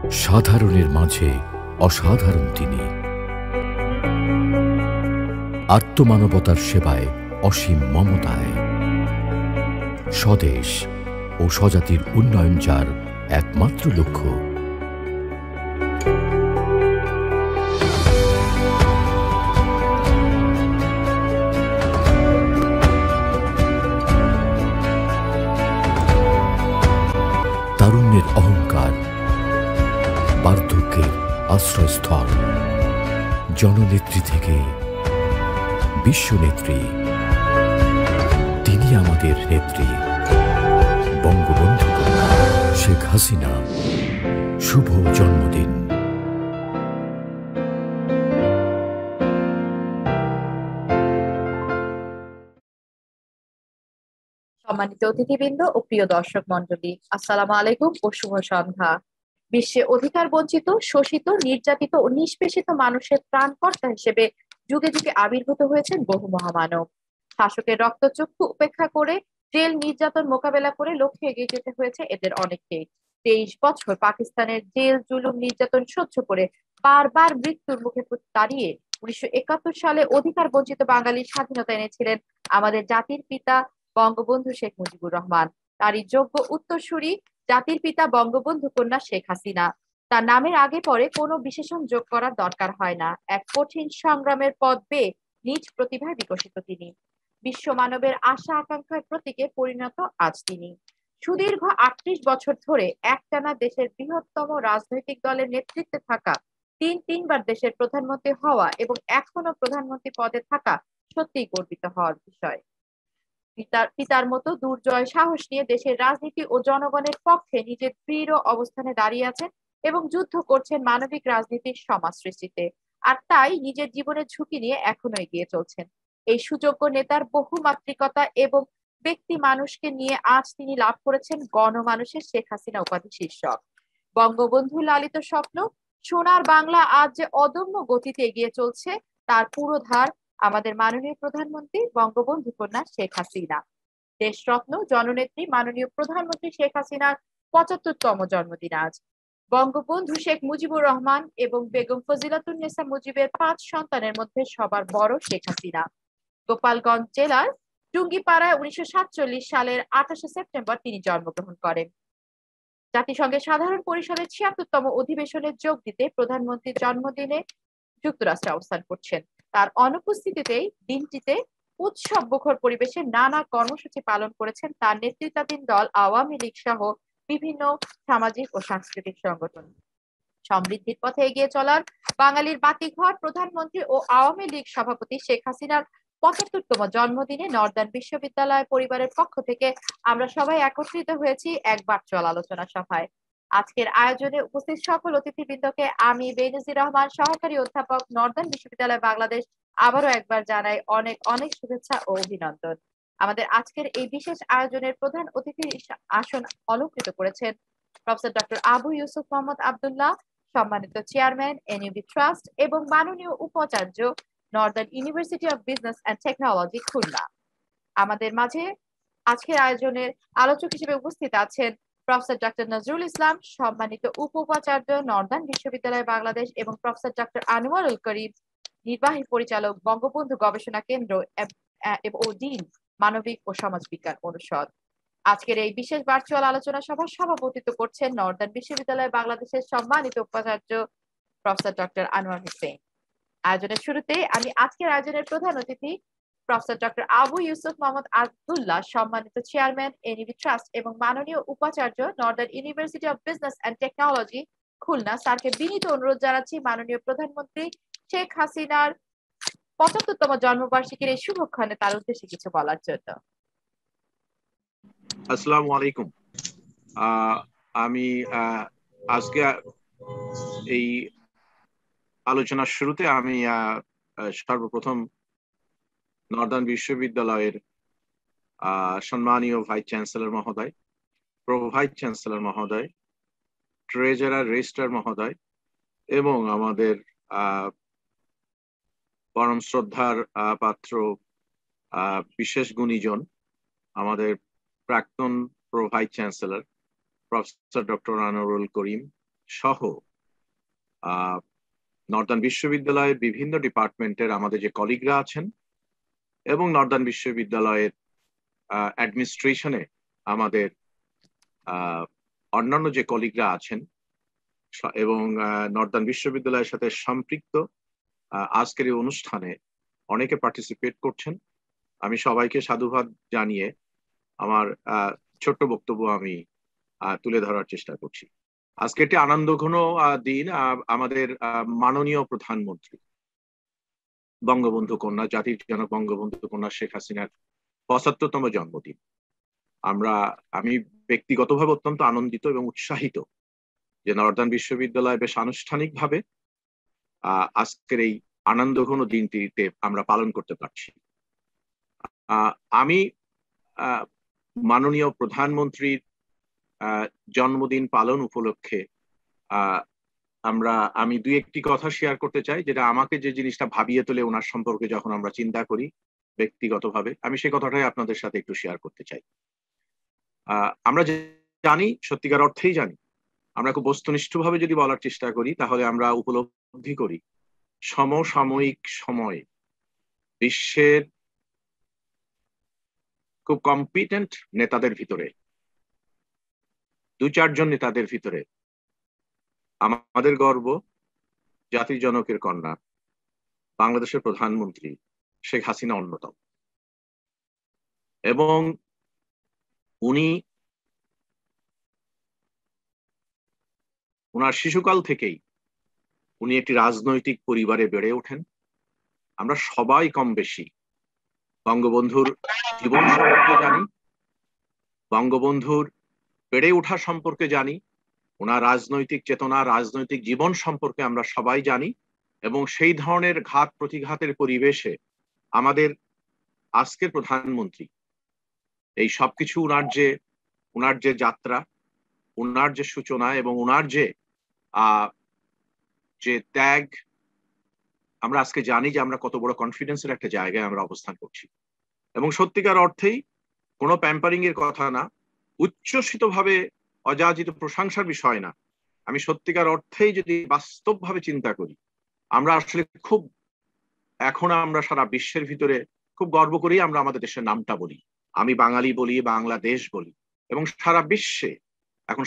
সাধারণের মাঝে অসাধারণ তিনি, আত্মমানবতার সেবায় অসীম মমতায়, স্বদেশ ও স্বজাতির উন্নয়ন যার একমাত্র লক্ষ্য। তারুণ্যের অহংকার, বার্ধক্যের আশ্রয়স্থল, জননেত্রী থেকে বিশ্বনেত্রী, তিনি আমাদের নেত্রী, বঙ্গবন্ধু কন্যা শেখ হাসিনা। শুভ জন্মদিন। সম্মানিত অতিথিবৃন্দ ও প্রিয় দর্শক মন্ডলী, আসসালামু আলাইকুম ও শুভ সন্ধ্যা। বিশ্বে অধিকার বঞ্চিত, শোষিত, নির্যাতিত ও নিষ্পেষিত মানুষের ত্রাণকর্তা হিসেবে যুগে যুগে আবির্ভূত হয়েছেন বহু মহামানব। শাসকের রক্তচক্ষু উপেক্ষা করে জেল নির্যাতন মোকাবেলা করে লক্ষ্যে এগিয়ে যেতে হয়েছে এদের অনেককেই। 23 বছর পাকিস্তানের জেল জুলুম নির্যাতন সহ্য করে বারবার মৃত্যুর মুখে দাঁড়িয়ে 1971 সালে অধিকার বঞ্চিত বাঙালির স্বাধীনতা এনেছিলেন আমাদের জাতির পিতা বঙ্গবন্ধু শেখ মুজিবুর রহমান। তারই যোগ্য উত্তরসূরি জাতির পিতা বঙ্গবন্ধু কন্যা শেখ হাসিনা। তার নামের আগে পরে কোনো বিশেষণ যোগ করার দরকার হয় না। এক কঠিন সংগ্রামের পথ বেয়ে নিজ প্রতিভায় বিকশিত তিনি। বিশ্ব মানবের আশা আকাঙ্ক্ষার প্রতীকে পরিণত আজ তিনি। সুদীর্ঘ 38 বছর ধরে একটানা দেশের বৃহত্তম রাজনৈতিক দলের নেতৃত্বে থাকা, তিনবার দেশের প্রধানমন্ত্রী হওয়া এবং এখনো প্রধানমন্ত্রী পদে থাকা সত্যিই গর্বিত হওয়ার বিষয়। পিতার মতো দুর্জয় সাহস নিয়ে দেশের রাজনীতি ও জনগণের পক্ষে নিজের দৃঢ় অবস্থানে দাঁড়িয়ে আছেন এবং যুদ্ধ করছেন মানবিক রাজনীতির সমাজ সৃষ্টিতে। আর তাই নিজের জীবনের ঝুঁকি নিয়ে এখনো এগিয়ে চলছেন। এই সুযোগ্য নেতার বহুমাত্রিকতা এবং ব্যক্তি মানুষকে নিয়ে আজ তিনি লাভ করেছেন গণমানুষের শেখ হাসিনা উপাধি শীর্ষক। বঙ্গবন্ধু লালিত স্বপ্ন সোনার বাংলা আজ যে অদম্য গতিতে এগিয়ে চলছে তার পুরোধার আমাদের মাননীয় প্রধানমন্ত্রী বঙ্গবন্ধু কন্যা শেখ হাসিনা। দেশরত্ন জননেত্রী মাননীয় প্রধানমন্ত্রী শেখ হাসিনার 75তম জন্মদিন আজ। বঙ্গবন্ধু শেখ মুজিবুর রহমান এবং বেগম ফজিলাতুন্নেসা মুজিবের 5 সন্তানের মধ্যে সবার বড় শেখ হাসিনা। গোপালগঞ্জ জেলার টুঙ্গিপাড়ায় 1947 সালের 28 সেপ্টেম্বর তিনি জন্মগ্রহণ করেন। জাতিসংঘের সাধারণ পরিষদের 76তম অধিবেশনে যোগ দিতে প্রধানমন্ত্রীর জন্মদিনে যুক্তরাষ্ট্রে অবস্থান করছেন। তার অনুপস্থিতিতেই দিনটিতে উৎসব মুখর পরিবেশে নানা কর্মসূচি পালন করেছেন তার নেতৃত্বাধীন দল আওয়ামী লীগ সহ বিভিন্ন সামাজিক ও সাংস্কৃতিক সংগঠন। সমৃদ্ধির পথে এগিয়ে চলার বাঙালির বাতিঘর প্রধানমন্ত্রী ও আওয়ামী লীগ সভাপতি শেখ হাসিনার 75তম জন্মদিনে নর্দার্ন বিশ্ববিদ্যালয় পরিবারের পক্ষ থেকে আমরা সবাই একত্রিত হয়েছি এক ভার্চুয়াল আলোচনা সভায়। আজকের আয়োজনে উপস্থিত সকল অতিথিবৃন্দকে আমি বেনজির রহমান, সহকারী অধ্যাপক, নর্দার্ন বিশ্ববিদ্যালয় বাংলাদেশ, আবারও একবার জানাই অনেক অনেক শুভেচ্ছা ও অভিনন্দন। আমাদের আজকের এই বিশেষ আয়োজনের প্রধান অতিথির আসন অলংকৃত করেছেন প্রফেসর ডক্টর আবু ইউসুফ মোহাম্মদ আব্দুল্লাহ, সম্মানিত চেয়ারম্যান এনইউবি ট্রাস্ট এবং মাননীয় উপাচার্য northern university of business and technology Khulna. আমাদের মাঝে আজকের আয়োজনের আলোচক হিসেবে উপস্থিত আছেন প্রফেসর ডক্টর নজরুল ইসলাম, সম্মানিত উপাচার্য নর্দার্ন বিশ্ববিদ্যালয় বাংলাদেশ এবং প্রফেসর ডক্টর আনোয়ারুল করিম, নির্বাহী পরিচালক বঙ্গবন্ধু গবেষণা কেন্দ্র ও ডিন মানবিক ও সমাজ বিজ্ঞান অনুষদ। আজকের এই বিশেষ ভার্চুয়াল আলোচনা সভা সভাপতিত্ব করছেন নর্দার্ন বিশ্ববিদ্যালয় বাংলাদেশের সম্মানিত উপাচার্য প্রফেসর ডক্টর আনোয়ার হোসেন। আয়োজনের শুরুতে আমি আজকের আয়োজনের প্রধান অতিথি প্রফেসর ডক্টর আবু ইউসুফ মোহাম্মদ আব্দুল্লাহ, সম্মানিত চেয়ারম্যান এনইবি ট্রাস্ট এবং মাননীয় উপাচার্য northern university of business and technology Khulna স্যারকে বিনীত অনুরোধ জানাচ্ছি মাননীয় প্রধানমন্ত্রী শেখ হাসিনার 75তম জন্মবার্ষিকীর এই শুভক্ষণে তার উদ্দেশ্যে কিছু বলার জন্য। আসসালামু আলাইকুম। আমি আজকে এই আলোচনার শুরুতে আমি সর্বপ্রথম নর্দার্ন বিশ্ববিদ্যালয়ের সম্মানীয় ভাইস চ্যান্সেলর মহোদয়, প্রো ভাইস চ্যান্সেলর মহোদয়, ট্রেজারার রেজিস্ট্রার মহোদয় এবং আমাদের পরম শ্রদ্ধার পাত্র বিশেষ গুণীজন আমাদের প্রাক্তন pro vice chancellor professor doctor Anwarul Karim সহ নর্দার্ন বিশ্ববিদ্যালয়ের বিভিন্ন ডিপার্টমেন্টের আমাদের যে কলিগরা আছেন এবং নর্দার্ন বিশ্ববিদ্যালয়ের অ্যাডমিনিস্ট্রেশনে আমাদের অন্যান্য যে কলিগরা আছেন এবং নর্দার্ন বিশ্ববিদ্যালয়ের সাথে সম্পৃক্ত আজকের এই অনুষ্ঠানে অনেকে পার্টিসিপেট করছেন। আমি সবাইকে সাধুবাদ জানিয়ে আমার ছোট্ট বক্তব্য আমি তুলে ধরার চেষ্টা করছি। আজকে একটি আনন্দঘন দিন। আমাদের মাননীয় প্রধানমন্ত্রী বঙ্গবন্ধু কন্যা, জাতির জনক বঙ্গবন্ধু কন্যা শেখ হাসিনার ৭৫তম জন্মদিন। আমি ব্যক্তিগতভাবে অত্যন্ত আনন্দিত এবং উৎসাহিত যে নর্দার্ন বিশ্ববিদ্যালয় বেশ আনুষ্ঠানিকভাবে আজকের এই আনন্দঘন দিনটিতে আমরা পালন করতে পারছি। আমি মাননীয় প্রধানমন্ত্রীর জন্মদিন পালন উপলক্ষে আমি দুই একটি কথা শেয়ার করতে চাই, যেটা আমাকে যে জিনিসটা ভাবিয়ে তোলে ওনার সম্পর্কে যখন আমরা চিন্তা করি ব্যক্তিগতভাবে, আমি সেই কথাটাই আপনাদের সাথে একটু শেয়ার করতে চাই। আমরা জানি, সত্যিকার অর্থেই জানি, আমরা খুব বস্তুনিষ্ঠভাবে যদি বলার চেষ্টা করি তাহলে আমরা উপলব্ধি করি সমসাময়িক সময়ে বিশ্বের খুব কম্পিটেন্ট নেতাদের ভিতরে, ২-৪ জন নেতাদের ভিতরে আমাদের গর্ব জাতির জনকের কন্যা বাংলাদেশের প্রধানমন্ত্রী শেখ হাসিনা অন্যতম। এবং ওনার শিশুকাল থেকেই উনি একটি রাজনৈতিক পরিবারে বেড়ে ওঠেন। আমরা সবাই কম বেশি বঙ্গবন্ধুর জীবন সম্পর্কে জানি, বঙ্গবন্ধুর বেড়ে ওঠা সম্পর্কে জানি, ওনার রাজনৈতিক চেতনা, রাজনৈতিক জীবন সম্পর্কে আমরা সবাই জানি। এবং সেই ধরনের ঘাত প্রতিঘাতের পরিবেশে আমাদের আজকের প্রধানমন্ত্রী এই সবকিছু ওনার যে যাত্রা, ওনার যে সূচনা এবং ওনার যে ত্যাগ, আমরা আজকে জানি যে আমরা কত বড় কনফিডেন্সের একটা জায়গায় আমরা অবস্থান করছি। এবং সত্যিকার অর্থেই কোনো প্যাম্পারিং এর কথা না, উচ্ছ্বসিতভাবে অযাচিত প্রশংসার বিষয় না। আমি সত্যিকার অর্থেই যদি বাস্তবভাবে চিন্তা করি, আমরা আসলে এখন আমরা সারা বিশ্বের ভিতরে খুব গর্ব করেই আমরা আমাদের দেশের নামটা বলি। আমি বাঙালি বলি, বাংলাদেশ বলি, এবং সারা বিশ্বে এখন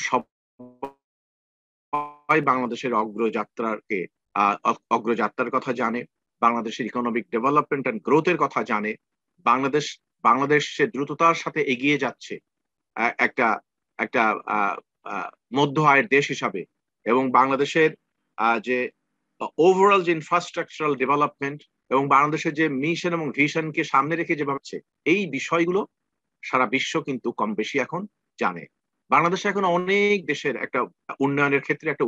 সবাই বাংলাদেশের অগ্রযাত্রার কথা জানে, বাংলাদেশের ইকোনমিক ডেভেলপমেন্ট এন্ড গ্রোথের কথা জানে। বাংলাদেশ দ্রুততার সাথে এগিয়ে যাচ্ছে একটা মধ্য আয়ের দেশ হিসাবে, এবং বাংলাদেশের যে ওভারঅল যে ইনফ্রাস্ট্রাকচারাল ডেভেলপমেন্ট এবং বাংলাদেশের যে মিশন এবং ভিশনকে সামনে রেখে যে ভাবছে, এই বিষয়গুলো সারা বিশ্ব কিন্তু কম বেশি এখন জানে। বাংলাদেশে এখন অনেক দেশের একটা উন্নয়নের ক্ষেত্রে একটা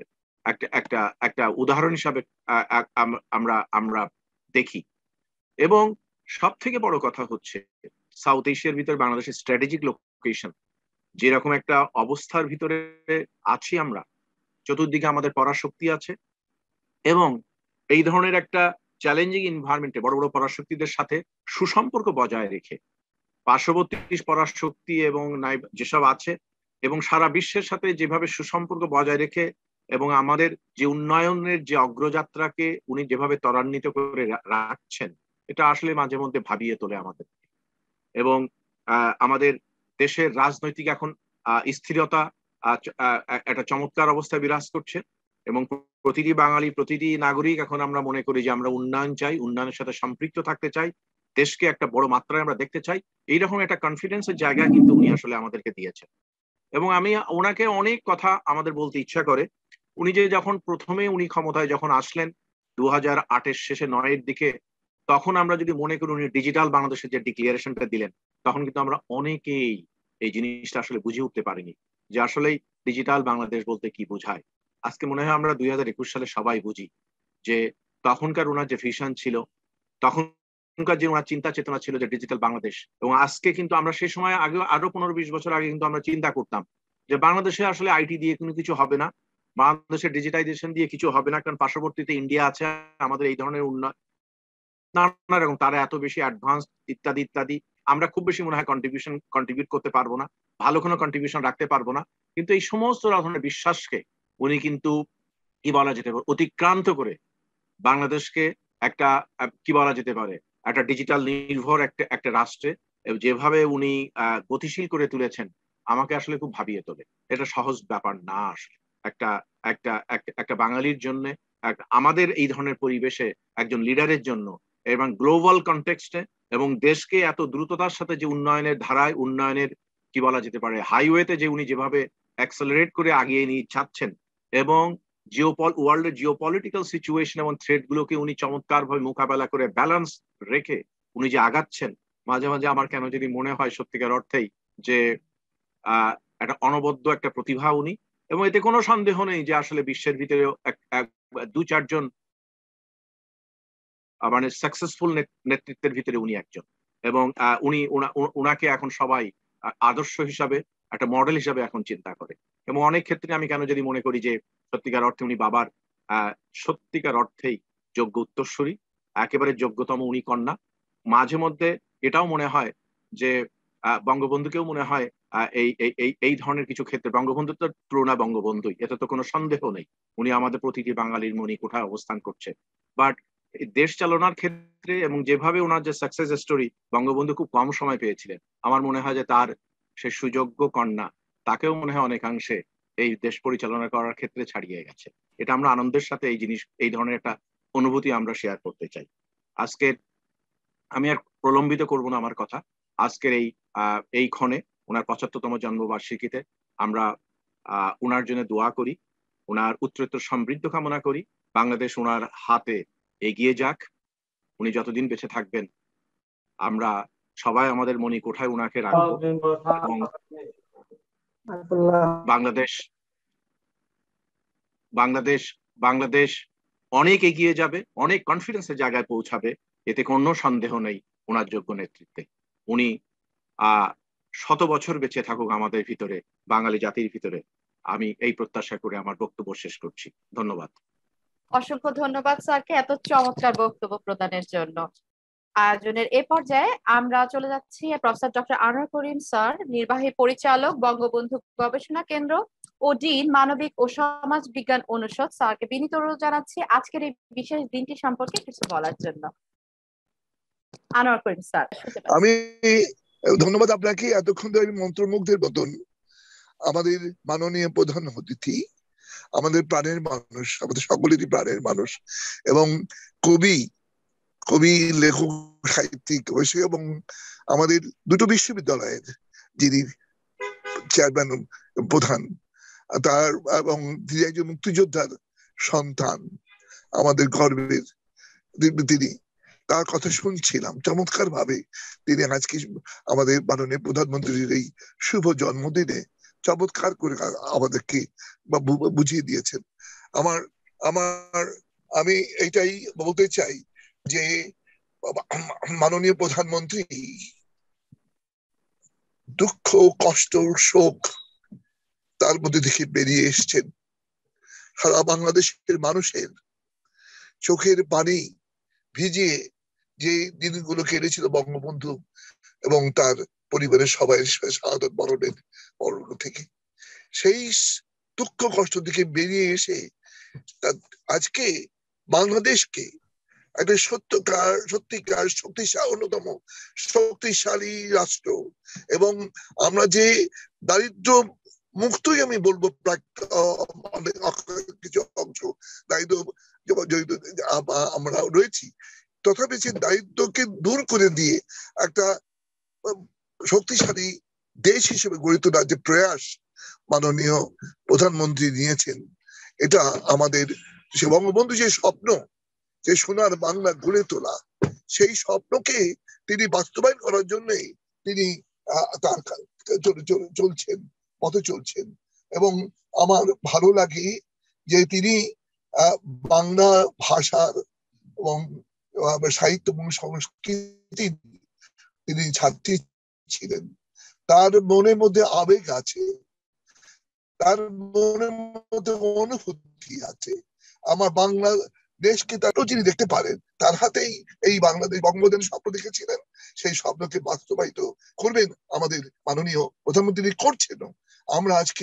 উদাহরণ হিসাবে আমরা দেখি। এবং সব থেকে বড় কথা হচ্ছে সাউথ এশিয়ার ভিতরে বাংলাদেশের স্ট্র্যাটেজিক লোকেশন, যেরকম একটা অবস্থার ভিতরে আছি আমরা, চতুর্দিকে আমাদের পরাশক্তি আছে, এবং এই ধরনের একটা চ্যালেঞ্জিং এনভায়রনমেন্টে বড় বড় পরাশক্তিদের সাথে সুসম্পর্ক বজায় রেখে পার্শ্ববর্তী পরাশক্তি এবং যেসব আছে এবং সারা বিশ্বের সাথে যেভাবে সুসম্পর্ক বজায় রেখে এবং আমাদের যে উন্নয়নের যে অগ্রযাত্রাকে উনি যেভাবে ত্বরান্বিত করে রাখছেন, এটা আসলে মাঝে মধ্যে ভাবিয়ে তোলে আমাদের। এবং আমাদের দেশের রাজনৈতিক এখন স্থিরতা একটা চমৎকার অবস্থায় বিরাজ করছে, এবং প্রতিটি বাঙালি, প্রতিটি নাগরিক এখন আমরা মনে করি যে আমরা উন্নয়ন চাই, উন্নয়নের সাথে সম্পৃক্ত থাকতে চাই, দেশকে একটা বড় মাত্রায় আমরা দেখতে চাই। এইরকম একটা কনফিডেন্সের জায়গা কিন্তু উনি আসলে আমাদেরকে দিয়েছেন। এবং আমি ওনাকে অনেক কথা আমাদের বলতে ইচ্ছা করে। উনি প্রথমে ক্ষমতায় যখন আসলেন 2008-এর শেষে 9-এর দিকে, তখন আমরা যদি মনে করি উনি ডিজিটাল বাংলাদেশের যে ডিক্লারেশনটা দিলেন, তখন কিন্তু আমরা অনেকেই এই জিনিসটা আসলে বুঝে উঠতে পারিনি যে আসলে ডিজিটাল বাংলাদেশ বলতে কি বোঝায়। আজকে মনে হয় আমরা 2021 সালে সবাই বুঝি যে তখনকার ওনার যে ভিশন ছিল, তখনকার যে ওনার চিন্তা চেতনা ছিল যে ডিজিটাল বাংলাদেশ। এবং আজকে কিন্তু আমরা সেই সময় আগে আরো 15-20 বছর আগে কিন্তু আমরা চিন্তা করতাম যে বাংলাদেশে আসলে আইটি দিয়ে কোনো কিছু হবে না, বাংলাদেশের ডিজিটাইজেশন দিয়ে কিছু হবে না, কারণ পার্শ্ববর্তীতে ইন্ডিয়া আছে, আমাদের এই ধরনের উন্নয়ন নানা রকম, তারা এত বেশি অ্যাডভান্স ইত্যাদি ইত্যাদি, আমরা খুব বেশি মনে হয় কন্ট্রিবিউট করতে পারবো না, ভালো কোনো কন্ট্রিবিউশন রাখতে পারবো না। কিন্তু এই সমস্ত ধরনের বিশ্বাসকে উনি কিন্তু কি বলা যেতে পারে অতিক্রান্ত করে বাংলাদেশকে একটা কি বলা যেতে পারে একটা ডিজিটাল নির্ভর একটা রাষ্ট্রে যেভাবে উনি গতিশীল করে তুলেছেন আমাকে আসলে খুব ভাবিয়ে তোলে। এটা সহজ ব্যাপার না আসলে একটা একটা একটা বাঙালির জন্য আমাদের এই ধরনের পরিবেশে একজন লিডারের জন্য এবং গ্লোবাল কনটেক্সটে এবং দেশকে এত দ্রুততার সাথে যে উন্নয়নের ধারায় উন্নয়নের কি বলা যেতে পারে হাইওয়েতে যে উনি যেভাবে অ্যাক্সেলারেট করে আগিয়ে নিয়ে যাচ্ছেন এবং ওয়ার্ল্ডের জিওপলিটিক্যাল সিচুয়েশন এবং থ্রেট গুলোকে উনি চমৎকার ভাবে মোকাবেলা করে ব্যালেন্স রেখে উনি যে আগাচ্ছেন মাঝে মাঝে আমার কেন যদি মনে হয় সত্যিকার অর্থেই যে একটা অনবদ্য একটা প্রতিভা উনি, এবং এতে কোনো সন্দেহ নেই যে আসলে বিশ্বের ভিতরে দু চারজন মানে সাকসেসফুল নেতৃত্বের ভিতরে উনি একজন, এবং উনি উনাকে এখন সবাই আদর্শ হিসাবে একটা মডেল হিসাবে এখন চিন্তা করে। এবং অনেক ক্ষেত্রে আমি কেন যদি মনে করি যে সত্যিকার অর্থে উনি বাবার সত্যিকার অর্থেই যোগ্য উত্তরসূরি, একেবারে যোগ্যতম উনি কন্যা। মাঝে মধ্যে এটাও মনে হয় যে বঙ্গবন্ধুকেও মনে হয় এই ধরনের কিছু ক্ষেত্রে বঙ্গবন্ধু তো তুলনা বঙ্গবন্ধুই, এতে তো কোনো সন্দেহ নেই। উনি আমাদের প্রতিটি বাঙালির মনি কোথায় অবস্থান করছে, বাট দেশ চালনার ক্ষেত্রে এবং যেভাবে ওনার যে সাকসেস স্টোরি বঙ্গবন্ধু খুব কম সময় পেয়েছিলেন, আমার মনে হয় যে তার সে সুযোগ্য কন্যা তাকেও মনে হয় অনেকাংশে এই দেশ পরিচালনা করার ক্ষেত্রে ছাড়িয়ে গেছে। এটা আমরা আনন্দের সাথে এই ধরনের একটা অনুভূতি আমরা শেয়ার করতে চাই। আজকের আমি আর প্রলম্বিত করব না আমার কথা। আজকের এই ক্ষণে ওনার 75তম জন্মবার্ষিকীতে আমরা ওনার জন্য দোয়া করি, ওনার উত্তরোত্তর সমৃদ্ধ কামনা করি। বাংলাদেশ ওনার হাতে এগিয়ে যাক, উনি যতদিন বেঁচে থাকবেন আমরা সবাই আমাদের মনি কোঠায় ওনাকে রাখবো, এবং বাংলাদেশ অনেক এগিয়ে যাবে, অনেক কনফিডেন্সের জায়গায় পৌঁছাবে, এতে কোনো সন্দেহ নেই ওনার যোগ্য নেতৃত্বে। উনি 100 বছর বেঁচে থাকুক আমাদের ভিতরে, বাঙালি জাতির ভিতরে, আমি এই প্রত্যাশা করে আমার বক্তব্য শেষ করছি। ধন্যবাদ। অসংখ্য ধন্যবাদ স্যারকে এত চমৎকার বক্তব্য প্রদানের জন্য। আয়োজনের এ পর্যায়ে আমরা চলে যাচ্ছি professor doctor Anwar Karim sir, নির্বাহী পরিচালক বঙ্গবন্ধু গবেষণা কেন্দ্র ও ডিন মানবিক ও সমাজ বিজ্ঞান অনুষদ। স্যারকে বিনীত অনুরোধ জানাচ্ছি আজকের এই বিশেষ দিনটি সম্পর্কে কিছু বলার জন্য। আনোয়ার করিম স্যার। আমি ধন্যবাদ আপনাকে। এতক্ষণ ধরে মন্ত্রমুগ্ধের মতন আমাদের মাননীয় প্রধান অতিথি, আমাদের প্রাণের মানুষ, আমাদের সকলেরই প্রাণের মানুষ এবং কবি লেখক সাহিত্যিক এবং আমাদের দুটো বিশ্ববিদ্যালয়ের যিনি চেয়ারম্যান প্রধান তার, এবং তিনি একজন মুক্তিযোদ্ধার সন্তান, আমাদের গর্বের তিনি, তার কথা শুনছিলাম চমৎকার ভাবে। তিনি আজকে আমাদের মাননীয় প্রধানমন্ত্রীর এই শুভ জন্মদিনে চমৎকার করে আমাদেরকে বুঝিয়ে দিয়েছেন। আমি এইটাই বলতে চাই যে মাননীয় প্রধানমন্ত্রী দুঃখ, কষ্ট, শোক তার মধ্যে থেকে বেরিয়ে এসছেন। সারা বাংলাদেশের মানুষের চোখের পানি ভিজিয়ে যে দিনগুলো কেটেছিল বঙ্গবন্ধু এবং তার পরিবারের সবাই শাহাদাত বরণের থেকে, সেই দুঃখ কষ্ট থেকে বেরিয়ে এসে আজকে বাংলাদেশকে একটা সত্যিকার অন্যতম শক্তিশালী রাষ্ট্র, এবং আমরা যে দারিদ্র মুক্তই আমি বলবো কিছু অংশ দারিদ্র আমরা রয়েছি, তথাপি সে দারিদ্রকে দূর করে দিয়ে একটা শক্তিশালী দেশ হিসেবে গড়ে তোলার যে প্রয়াস মাননীয় প্রধানমন্ত্রী নিয়েছেন, এটা আমাদের সে বঙ্গবন্ধু যে স্বপ্ন, যে সোনার বাংলা গড়ে তোলা, সেই স্বপ্নকে তিনি বাস্তবায়ন করার জন্যই তিনি তার পথে চলছেন। এবং আমার ভালো লাগে যে তিনি বাংলা ভাষার এবং সাহিত্য এবং সংস্কৃতি তিনি ছাত্রী ছিলেন। তার মনের মধ্যে আবেগ আছে, তার মনের মধ্যে অনুভূতি আছে। আমার বাংলাদেশকে তারও যিনি দেখতে পারেন, তার হাতেই এই বাংলাদেশ বঙ্গবন্ধু স্বপ্ন দেখেছিলেন, সেই স্বপ্নকে বাস্তবায়িত করবেন আমাদের মাননীয় প্রধানমন্ত্রী করছেন। আমরা আজকে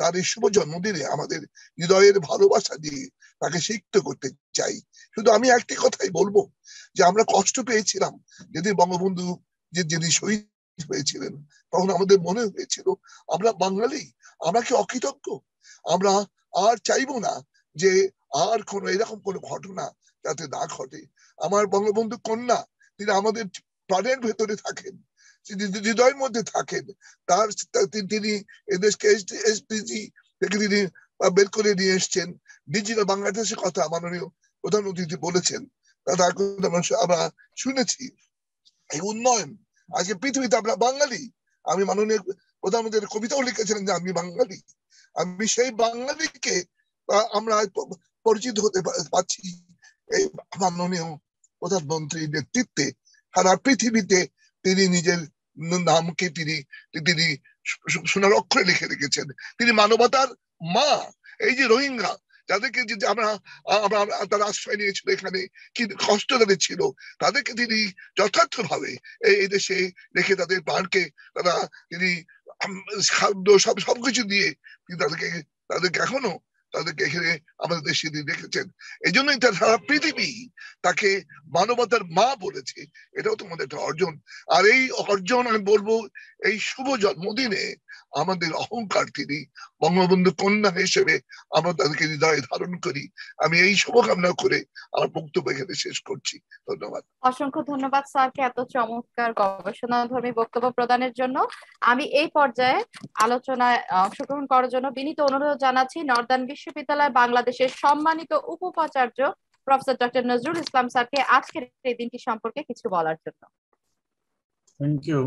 তার এই শুভ জন্মদিনে আমাদের হৃদয়ের ভালোবাসা দিয়ে তাকে সিক্ত করতে চাই। শুধু আমি একটি কথাই বলবো যে আমরা কষ্ট পেয়েছিলাম যেদিন বঙ্গবন্ধু যেদিন শহীদ হয়েছিলেন, তখন আমাদের মনে হয়েছিল আমরা বাঙালি, আমরা কি অকৃতজ্ঞ? আমরা আর চাইবো না যে আর কোনো এরকম কোনো ঘটনা যাতে না ঘটে। আমার বঙ্গবন্ধু কন্যা, তিনি আমাদের প্রাণের ভেতরে থাকেন, হৃদয়ের মধ্যে থাকেন। তিনি এদেশকে এসডিজি থেকে তিনি বের করে নিয়ে এসছেন। ডিজিটাল বাংলাদেশের কথা মাননীয় প্রধান অতিথি বলেছেন, আমরা শুনেছি। এই উন্নয়ন, আজকে পৃথিবীতে আমরা বাঙালি। আমি মাননীয় প্রধানমন্ত্রীর কবিতাও লিখেছিলেন যে আমি বাঙালি। আমি সেই বাঙালিকে আমরা পরিচিত হতে পারছি এই মাননীয় প্রধানমন্ত্রীর নেতৃত্বে। সারা পৃথিবীতে তিনি নিজের নামকে তিনি সোনার অক্ষরে লিখে রেখেছেন। তিনি মানবতার মা। এই যে রোহিঙ্গা, যাদেরকে আমরা তারা আশ্রয় নিয়েছিল, এখানে কি কষ্ট তাদের ছিল, তাদেরকে তিনি যথার্থভাবে এই দেশে রেখে তাদের প্রাণকে তিনি খাদ্য সবকিছু দিয়ে তাদেরকে এখনো তাদেরকে এখানে আমাদের দেশে রেখেছেন। এই জন্যই তার সারা পৃথিবী তাকে মানবতার মা বলেছে। এটাও তোমাদের একটা অর্জন। আর এই অর্জন আমি বলবো, এই শুভ জন্মদিনে আমাদের অহংকার তিনি বঙ্গবন্ধু কন্যা হিসেবে আমরা তাদেরকে হৃদয়ে ধারণ করি। আমি এই শুভকামনা করে আমার বক্তব্য এখানে শেষ করছি। ধন্যবাদ। অসংখ্য ধন্যবাদ স্যারকে এত চমৎকার গবেষণাধর্মী বক্তব্য প্রদানের জন্য। আমি এই পর্যায়ে আলোচনায় অংশগ্রহণ করার জন্য বিনীত অনুরোধ জানাচ্ছি নর্দার্ন বিশ্ববিদ্যালয় বাংলাদেশের সম্মানিত উপাচার্য প্রফেসর ডক্টর নজরুল ইসলাম স্যারকে আজকের এই দিনটি সম্পর্কে কিছু বলার জন্য। Thank you.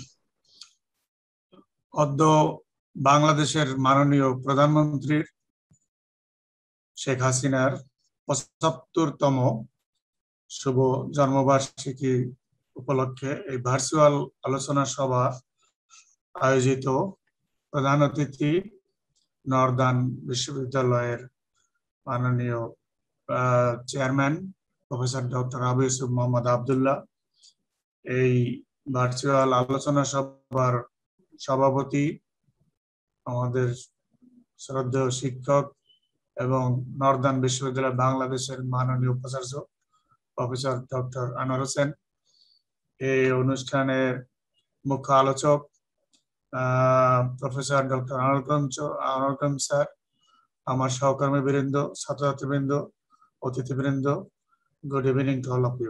অদ্য বাংলাদেশের মাননীয় প্রধানমন্ত্রীর শেখ হাসিনার ৭৫তম শুভ জন্মবার্ষিকী উপলক্ষে এই ভার্চুয়াল আলোচনা সভা আয়োজিত। প্রধান অতিথি নর্দার্ন বিশ্ববিদ্যালয়ের মাননীয় chairman professor doctor Abu Yusuf Mohammad Abdullah, এই ভার্চুয়াল আলোচনা সভার সভাপতি আমাদের শ্রদ্ধেয় শিক্ষক এবং নর্দার্ন বিশ্ববিদ্যালয় বাংলাদেশের মাননীয় উপাচার্য প্রফেসর ডক্টর আনোয়ার হোসেন, এই অনুষ্ঠানের মুখ্য আলোচক প্রফেসর ডক্টর আনোয়ার স্যার, আমার সহকর্মী বৃন্দ, ছাত্রছাত্রীবৃন্দ, অতিথিবৃন্দ, good evening to all of you.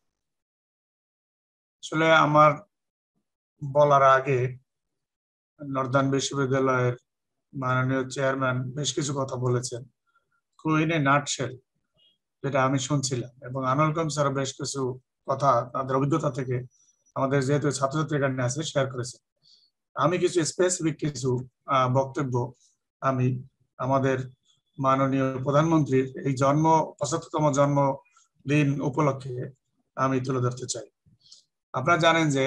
আসলে আমার বলার আগে নর্দার্ন বিশ্ববিদ্যালয়ের মাননীয় চেয়ারম্যান বেশ কিছু কথা বলেছেন, কুইনে নাটশেল, যেটা আমি শুনছিলাম, এবং আনোয়ার স্যার বেশ কিছু কথা তাদের অভিজ্ঞতা থেকে আমাদের যেহেতু ছাত্রছাত্রী এখানে আছে শেয়ার করেছেন। আমি কিছু স্পেসিফিক কিছু বক্তব্য আমি আমাদের মাননীয় প্রধানমন্ত্রীর এই ৭৫তম জন্মদিন উপলক্ষে আমি তুলে ধরতে চাই। আপনারা জানেন যে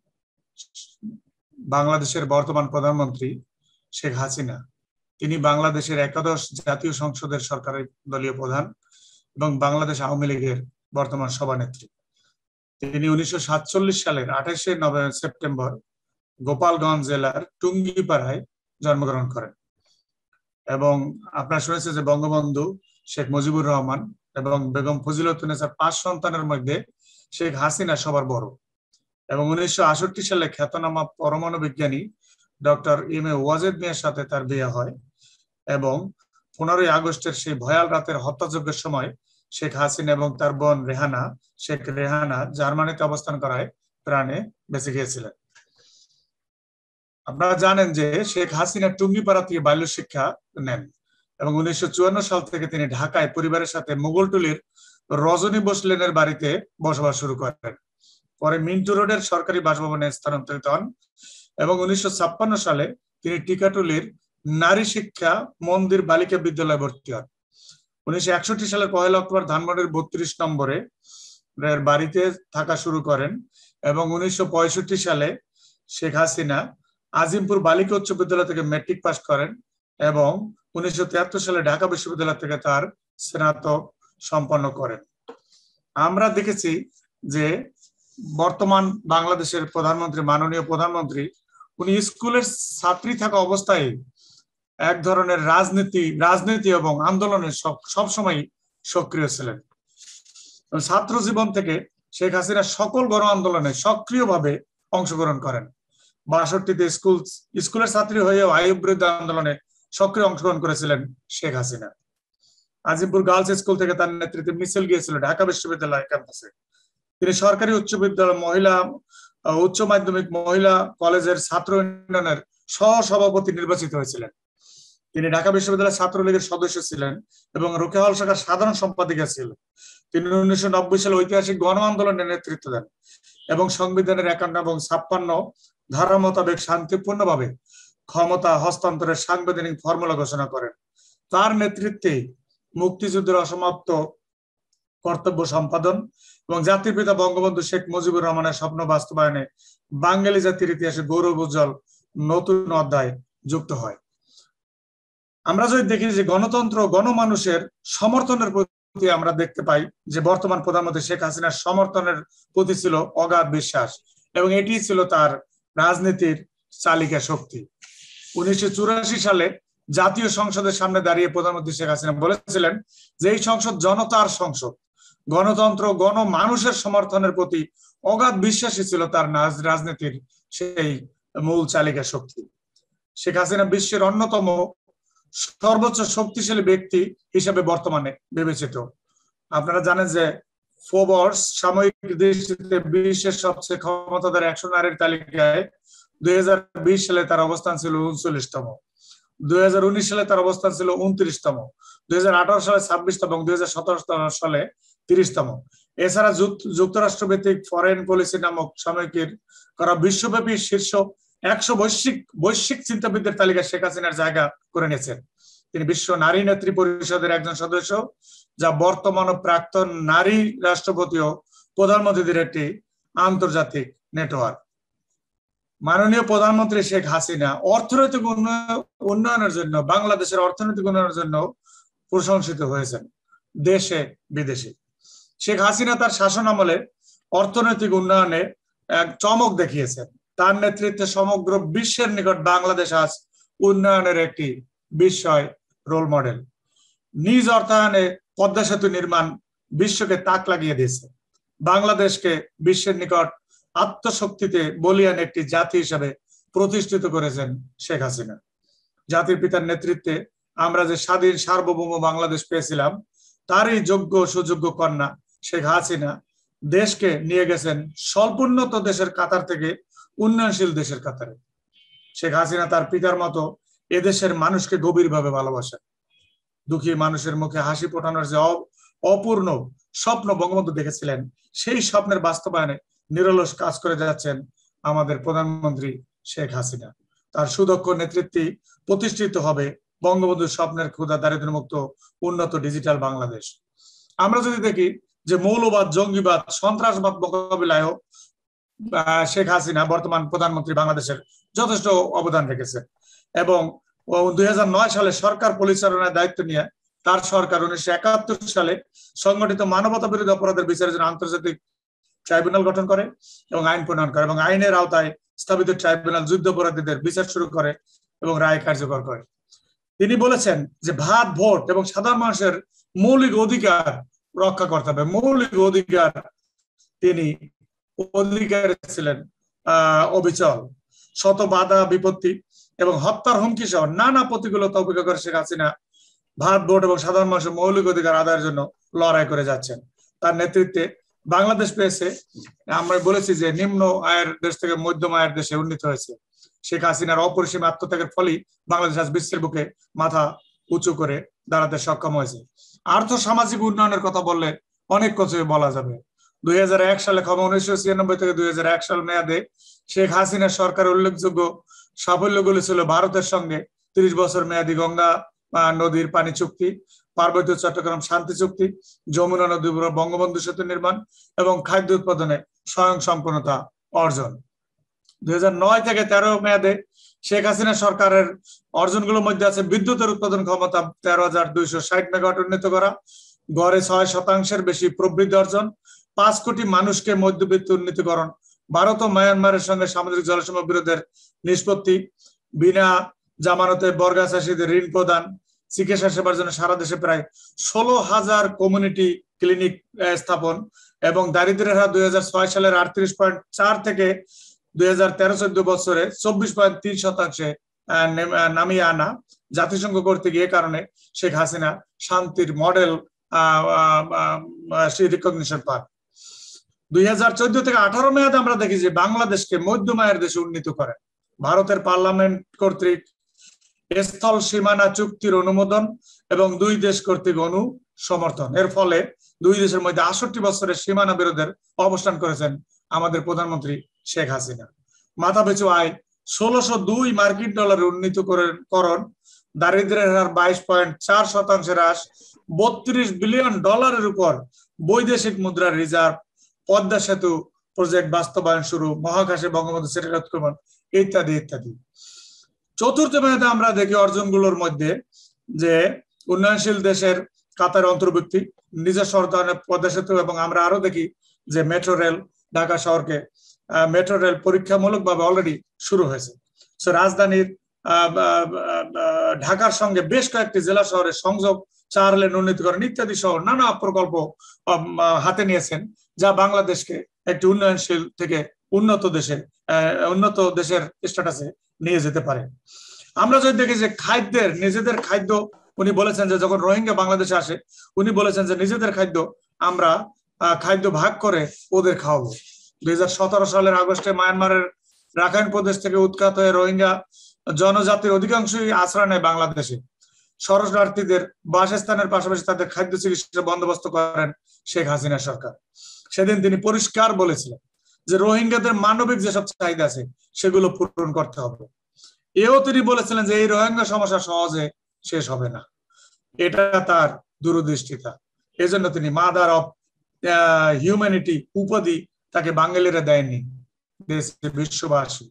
বাংলাদেশের বর্তমান প্রধানমন্ত্রী শেখ হাসিনা, তিনি বাংলাদেশের একাদশ জাতীয় সংসদের সরকারের দলীয় প্রধান এবং বাংলাদেশ আওয়ামী লীগের বর্তমান সভানেত্রী। তিনি ১৯৪৭ সালের ২৮ সেপ্টেম্বর গোপালগঞ্জ জেলার টুঙ্গিপাড়ায় জন্মগ্রহণ করেন। এবং আপনারা শুনেছেন যে বঙ্গবন্ধু শেখ মুজিবুর রহমান এবং বেগম ফজিলতুন্নেসার ৫ সন্তানের মধ্যে শেখ হাসিনা সবার বড়। এবং ১৯৬৮ সালে খ্যাতনামা পরমাণু বিজ্ঞানী ডক্টর এম.এ. ওয়াজেদ মিয়ার সাথে তার বিয়ে হয় এবং ১৫ই আগস্টের সেই ভয়াল রাতের হত্যাযজ্ঞের সময় শেখ হাসিনা এবং তার বোন শেখ রেহানা জার্মানিতে অবস্থান করায় প্রাণে বেঁচে গিয়েছিলেন। আপনারা জানেন যে শেখ হাসিনা টুঙ্গিপাড়া থেকে বাল্য শিক্ষা নেন এবং ১৯৫৪ সাল থেকে তিনি ঢাকায় পরিবারের সাথে মোগলটুলির রজনী বোস লেনের বাড়িতে বসবাস শুরু করেন। পরে মিন্টু রোডের সরকারি বাসভবনে স্থানান্তরিত হন এবং ১৯৫৬ সালে তিনি টিকাটুলির নারী শিক্ষা মন্দির বালিকা বিদ্যালয়ে ভর্তি হন। ১৯৬১ সালের ১ অক্টোবর ধানমন্ডির ৩২ নম্বরে বাড়িতে থাকা শুরু করেন এবং ১৯৬৫ সালে শেখ হাসিনা আজিমপুর বালিকা উচ্চ বিদ্যালয় থেকে ম্যাট্রিক পাস করেন এবং ১৯৭৩ সালে ঢাকা বিশ্ববিদ্যালয় থেকে তার স্নাতক সম্পন্ন করেন। আমরা দেখেছি যে বর্তমান বাংলাদেশের প্রধানমন্ত্রী, মাননীয় প্রধানমন্ত্রী, উনি স্কুলের ছাত্রী থাকা অবস্থায় এক ধরনের রাজনীতি এবং আন্দোলনে সবসময় সক্রিয় ছিলেন। ছাত্র জীবন থেকে শেখ হাসিনা সকল গণ আন্দোলনে সক্রিয়ভাবে অংশগ্রহণ করেন। ৬২তে স্কুলের ছাত্রী হয়েও আইয়ুব বিরোধী আন্দোলনে সক্রিয় অংশগ্রহণ করেছিলেন শেখ হাসিনা। আজিমপুর গার্লস স্কুল থেকে তার নেতৃত্বে মিছিল গিয়েছিল ঢাকা বিশ্ববিদ্যালয় ক্যাম্পাসে। তিনি সরকারি উচ্চ বিদ্যালয় উচ্চ মাধ্যমিক মহিলা কলেজের ছাত্র ইউনিয়নের সহসভাপতি নির্বাচিত হয়েছিলেন। তিনি ঢাকা বিশ্ববিদ্যালয় ছাত্রলীগের সদস্য ছিলেন এবং রোকেয়া হল শাখার সাধারণ সম্পাদিকা ছিলেন। তিনি 1990 সালে ঐতিহাসিক গণ আন্দোলনের নেতৃত্ব দেন এবং সংবিধানের 51 এবং 56 ধারা মোতাবেক শান্তিপূর্ণভাবে ক্ষমতা হস্তান্তরের সাংবিধানিক ফর্মুলা ঘোষণা করেন। তার নেতৃত্বে মুক্তিযুদ্ধের অসমাপ্ত কর্তব্য সম্পাদন এবং জাতির পিতা বঙ্গবন্ধু শেখ মুজিবুর রহমানের স্বপ্ন বাস্তবায়নে বাঙালি জাতির ইতিহাসে গৌরব উজ্জ্বল নতুন অধ্যায় যুক্ত হয়। আমরা যদি দেখি যে গণতন্ত্র গণমানুষের সমর্থনের প্রতি আমরা দেখতে পাই যে বর্তমান প্রধানমন্ত্রী শেখ হাসিনার সমর্থনের প্রতি ছিল অগাধ বিশ্বাস এবং এটি ছিল তার রাজনীতির চালিকা শক্তি। 1984 সালে জাতীয় সংসদের সামনে দাঁড়িয়ে প্রধানমন্ত্রী শেখ হাসিনা বলেছিলেন যে এই সংসদ জনতার সংসদ। গণতন্ত্র গণমানুষের সমর্থনের প্রতি অগাধ বিশ্বাসী ছিল তার রাজনীতির সেই মূল চালিকা শক্তি। শেখ হাসিনা বিশ্বের অন্যতম সর্বোচ্চ শক্তিশালী ব্যক্তি হিসেবে বর্তমানে বিবেচিত। আপনারা জানেন যে ফোর্বস সাময়িক দৃষ্টিতে বিশ্বের সবচেয়ে ক্ষমতাধর 100 নারীর তালিকায় 2020 সালে তার অবস্থান ছিল 39তম, 2019 সালে তার অবস্থান ছিল 29তম, 2018 সালে 26তম এবং 2017 সালে 30তম। এছাড়া যুক্তরাষ্ট্র ভিত্তিক ফরেন পলিসি নামক সাময়িকীর করা বিশ্বব্যাপী শীর্ষ 100 বৈশ্বিক চিন্তাবিদদের তালিকায় শেখ হাসিনার জায়গা করে নিয়েছেন। তিনি বিশ্ব নারী নেত্রী পরিষদের একজন সদস্য, যা বর্তমান ও প্রাক্তন নারী রাষ্ট্রপতি ও প্রধানমন্ত্রীদের একটি আন্তর্জাতিক নেটওয়ার্ক। মাননীয় প্রধানমন্ত্রী শেখ হাসিনা অর্থনৈতিক উন্নয়নের জন্য, বাংলাদেশের অর্থনৈতিক উন্নয়নের জন্য প্রশংসিত হয়েছেন দেশে বিদেশে। শেখ হাসিনা তার শাসন আমলে অর্থনৈতিক উন্নয়নে এক চমক দেখিয়েছেন। তার নেতৃত্বে সমগ্র বিশ্বের নিকট বাংলাদেশ আজ উন্নয়নের একটি বিস্ময় রোল মডেল। নিজ অর্থায়নে পদ্মা সেতু নির্মাণ বিশ্বকে তাক লাগিয়ে দিয়েছে। বাংলাদেশকে বিশ্বের নিকট আত্মশক্তিতে বলিয়ান একটি জাতি হিসেবে প্রতিষ্ঠিত করেছেন শেখ হাসিনা। জাতির পিতার নেতৃত্বে আমরা যে স্বাধীন সার্বভৌম বাংলাদেশ পেয়েছিলাম, তারই যোগ্য সুযোগ্য কন্যা শেখ হাসিনা দেশকে নিয়ে গেছেন স্বল্পোন্নত দেশের কাতার থেকে উন্নয়নশীল দেশের কাতারে। শেখ হাসিনা তার পিতার মতো এদেশের মানুষকে গভীরভাবে ভালোবাসেন। দুঃখী মানুষের মুখে হাসি ফোটানোর যে অপূর্ণ স্বপ্ন বঙ্গবন্ধু দেখেছিলেন, সেই স্বপ্নের বাস্তবায়নে নিরলস কাজ করে যাচ্ছেন আমাদের প্রধানমন্ত্রী শেখ হাসিনা। তার সুদক্ষ নেতৃত্বে প্রতিষ্ঠিত হবে বঙ্গবন্ধুর স্বপ্নের ক্ষুধা দারিদ্র্যমুক্ত উন্নত ডিজিটাল বাংলাদেশ। আমরা যদি দেখি যে মৌলবাদ, জঙ্গিবাদ, সন্ত্রাসবাদ মোকাবিলায়ও শেখ হাসিনা বর্তমান প্রধানমন্ত্রী বাংলাদেশের যথেষ্ট অবদান রেখেছেন এবং 2009 সালে সরকার পরিচালনার দায়িত্ব নিয়ে তার সরকার 1971 সালে সংগঠিত মানবতা বিরোধী অপরাধের বিচারের জন্য আন্তর্জাতিক ট্রাইব্যুনাল গঠন করে এবং আইন প্রণয়ন করে এবং আইনের আওতায় স্থাপিত ট্রাইব্যুনাল যুদ্ধাপরাধীদের বিচার শুরু করে এবং রায় কার্যকর করে। তিনি বলেছেন যে ভাত, ভোট এবং সাধারণ মানুষের মৌলিক অধিকার রক্ষা করতে হবে। মৌলিক অধিকার তিনি অধিকার ছিলেন অবিচল। শত বাধা বিপত্তি এবং হত্যার হুমকি সহ নানা প্রতিকূলতা উপেক্ষা করে শেখ হাসিনা ভাত, ভোট এবং সাধারণ মানুষের মৌলিক অধিকার আদায়ের জন্য লড়াই করে যাচ্ছেন। তার নেতৃত্বে বাংলাদেশ পেয়েছে, আমরা বলেছি যে নিম্ন আয়ের দেশ থেকে মধ্যম আয়ের দেশে উন্নীত হয়েছে। শেখ হাসিনার অপরিসীম আত্মত্যাগের ফলেই বাংলাদেশ আজ বিশ্বের বুকে মাথা উঁচু করে দাঁড়াতে সক্ষম হয়েছে। আর্থ সামাজিক উন্নয়নের কথা বললে অনেক কিছু বলা যাবে। 2001 সালে 1996 থেকে 2001 সাল মেয়াদে শেখ হাসিনার সরকারের উল্লেখযোগ্য সাফল্যগুলি ছিল ভারতের সঙ্গে 30 বছর মেয়াদী গঙ্গা নদীর পানি চুক্তি, পার্বত্য চট্টগ্রাম শান্তি চুক্তি, যমুনা নদীর উপর বঙ্গবন্ধু সেতু নির্মাণ এবং খাদ্য উৎপাদনে স্বয়ং সম্পূর্ণতা অর্জন। 2009 থেকে 13 মেয়াদে শেখ হাসিনা সরকারের অর্জনগুলোর মধ্যে আছে বিদ্যুতের উৎপাদন ক্ষমতা 13,260 মেগাওয়াট উন্নীত করা, গড়ে 6% বেশি প্রবৃদ্ধি অর্জন, 5 কোটি মানুষকে মধ্যবিত্ত উন্নীতকরণ, ভারত ও মায়ানমারের সঙ্গে সামুদ্রিক জলসীমা বিরোধের নিষ্পত্তি, বিনা জামানতে বর্গা চাষীদের ঋণ প্রদান, চিকিৎসা সেবার জন্য সারা দেশে প্রায় 16,000 কমিউনিটি ক্লিনিক স্থাপন এবং দারিদ্র্যের হার 2006 সালের 38.4 থেকে 2013-14 বছরে 24.3% নামিয়ে আনা জাতিসংঘ কর্তৃক এ কারণে শেখ হাসিনা শান্তির মডেল রিকগনিশন পান। 2014 থেকে 18 মেয়াদে আমরা দেখি যে বাংলাদেশকে মধ্যম আয়ের দেশে উন্নীত করে ভারতের পার্লামেন্ট কর্তৃক স্থল সীমানা চুক্তির অনুমোদন এবং দুই দেশ কর্তৃক সমর্থন। এর ফলে দুই দেশের মধ্যে 68 বছরের সীমানা বিরোধের অবসান করেছেন আমাদের প্রধানমন্ত্রী শেখ হাসিনা। মাথাপিছু আয় 1602 মার্কিন ডলারের উন্নীতকরণ, দারিদ্র্যের হার 22.4% হ্রাস, 32 বিলিয়ন ডলারের উপর বৈদেশিক মুদ্রার রিজার্ভ, পদ্মা সেতু প্রজেক্ট বাস্তবায়ন শুরু, মহাকাশে বঙ্গবন্ধু স্যাটেলাইট উৎক্ষেপণ ইত্যাদি ইত্যাদি। চতুর্থ মেয়াদে আমরা দেখি অর্জনগুলোর মধ্যে যে উন্নয়নশীল দেশের কাতার অন্তর্ভুক্তি, নিজস্ব অর্থায়নে পদ্মা সেতু এবং আমরা আরো দেখি যে মেট্রো রেল, ঢাকা শহরকে মেট্রো রেল পরীক্ষামূলকভাবে অলরেডি শুরু হয়েছে। রাজধানীর ঢাকার সঙ্গে বেশ কয়েকটি জেলা শহরের সংযোগ, 4 লেন উন্নীতকরণ ইত্যাদি সহ নানা প্রকল্প হাতে নিয়েছেন, যা বাংলাদেশকে একটি উন্নয়নশীল থেকে উন্নত দেশের স্ট্যাটাসে নিয়ে যেতে পারে। আমরা যদি দেখি যে খাদ্যের নিজেদের খাদ্য, উনি বলেছেন যে যখন রোহিঙ্গা বাংলাদেশে আসে উনি বলেছেন যে নিজেদের খাদ্য আমরা খাদ্য ভাগ করে ওদের খাওয়াবো। 2017 সালের আগস্টে মায়ানমারের রাখাইন প্রদেশ থেকে উৎখাত হয়ে রোহিঙ্গা জনজাতির অধিকাংশই আশ্রয় নেয় বাংলাদেশে। শরণার্থীদের বাসস্থানের পাশাপাশি তাদের খাদ্য চিকিৎসার বন্দোবস্ত করেন শেখ হাসিনা সরকার। সেদিন তিনি পরিষ্কার বলেছিলেন যে রোহিঙ্গাদের মানবিক যেসব চাহিদা আছে সেগুলো পূরণ করতে হবে। এও তিনি বলেছিলেন যে এই রোহিঙ্গা সমস্যা সহজে শেষ হবে না, এটা তার দূরদৃষ্টিতা। এজন্য তিনি মাদার অফ হিউম্যানিটি উপাধি তাকে বাঙালিরা দেয়নি, বিশ্ববাসী।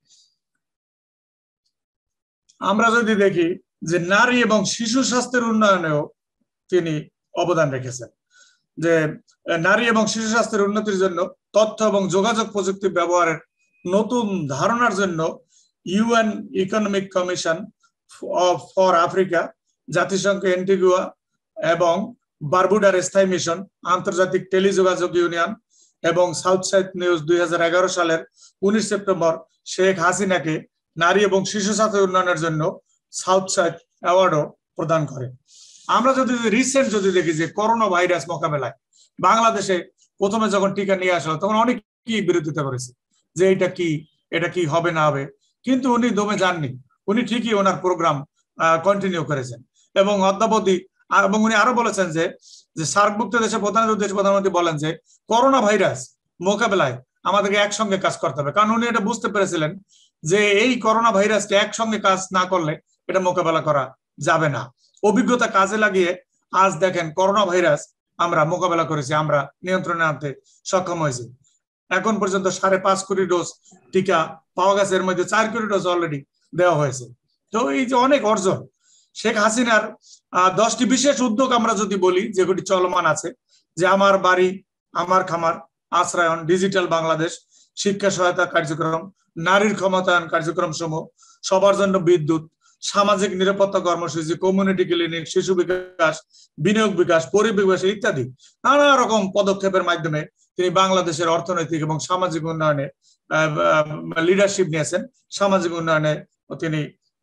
আমরা যদি দেখি যে নারী এবং শিশু স্বাস্থ্যের উন্নয়নেও তিনি অবদান রেখেছেন, যে নারী এবং শিশু স্বাস্থ্যের উন্নতির জন্য তথ্য এবং যোগাযোগ প্রযুক্তি ব্যবহারের নতুন ধারণার জন্য UN economic commission for Africa, জাতিসংঘ অ্যান্টিগুয়া এবং বারবুডার স্থায়ী মিশন, আন্তর্জাতিক টেলিযোগাযোগ ইউনিয়ন এবং সাউথ সাইড নিউজ 2011 সালের 19 সেপ্টেম্বর শেখ হাসিনাকে নারী এবং শিশু স্বাস্থ্য উন্নয়নের জন্য সাউথ সাইড অ্যাওয়ার্ডও প্রদান করে। আমরা যদি রিসেন্ট যদি দেখি যে করোনা ভাইরাস মোকাবেলায় বাংলাদেশে প্রথমে যখন টিকা নিয়ে আসলো তখন অনেকেই বিরোধিতা করেছে যে এটা কি হবে না হবে, কিন্তু উনি দমে যাননি, উনি ঠিকই ওনার প্রোগ্রাম কন্টিনিউ করেছেন এবং অদ্যাবধি। এবং উনি আরো বলেছেন যে সার্কভুক্ত দেশের প্রধানমন্ত্রী বলেন যে করোনা ভাইরাস মোকাবেলায় আমাদেরকে একসঙ্গে কাজ করতে হবে, কারণ উনি এটা বুঝতে পেরেছিলেন যে এই করোনা ভাইরাসকে একসঙ্গে কাজ না করলে এটা মোকাবেলা করা যাবে না। অভিজ্ঞতা কাজে লাগিয়ে আজ দেখেন করোনা ভাইরাস আমরা মোকাবেলা করেছি, আমরা নিয়ন্ত্রণে আনতে সক্ষম হয়েছি। এখন পর্যন্ত 5.5 কোটি ডোজ টিকা পাওয়া গেছে, এর মধ্যে 4 কোটি ডোজ অলরেডি দেওয়া হয়েছে। তো এই যে অনেক অর্জন শেখ হাসিনার 10টি বিশেষ উদ্যোগ আমরা যদি বলি যেগুলি চলমান আছে, যে আমার বাড়ি আমার খামার, আশ্রয়ন, ডিজিটাল বাংলাদেশ, শিক্ষা সহায়তা কার্যক্রম, নারীর ক্ষমতায়ন কার্যক্রম সমূহ, সবার জন্য বিদ্যুৎ, সামাজিক নিরাপত্তা কর্মসূচি, কমিউনিটি ক্লিনিক, শিশু বিকাশ, বিনিয়োগ বিকাশ, পরিবেশ ইত্যাদি নানা রকম পদক্ষেপের মাধ্যমে তিনি বাংলাদেশের অর্থনৈতিক এবং সামাজিক উন্নয়নে লিডারশিপ নিয়েছেন। সামাজিক উন্নয়নে তিনি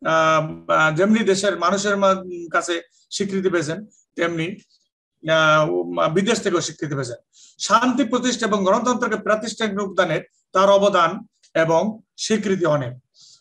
যেমনি দেশের মানুষের কাছে স্বীকৃতি পেয়েছেন তেমনি বিদেশ থেকেও স্বীকৃতি পেয়েছেন। শান্তি প্রতিষ্ঠা এবং গণতন্ত্রকে প্রাতিষ্ঠানিক রূপ দানে তার অবদান এবং স্বীকৃতি অনেক।